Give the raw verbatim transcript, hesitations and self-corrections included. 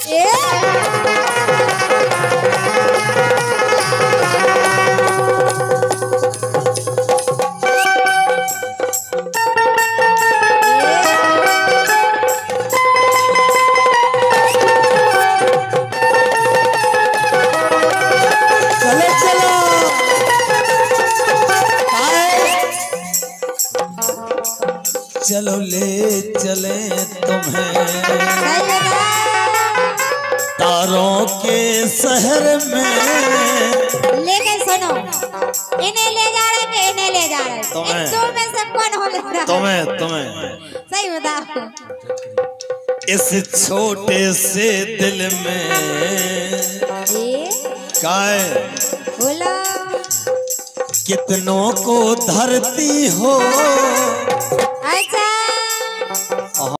चलो ले चले तुम्हें तारों के शहर में। लेकिन सुनो, इन्हें ले जा रहे हैं, इन्हें ले जा रहे हैं, तुम्हें इन दो में से कौन हो ले रहा है? तुम्हें तुम्हें सही बताओ। इस छोटे से दिल में काय बोला कितनों को धरती हो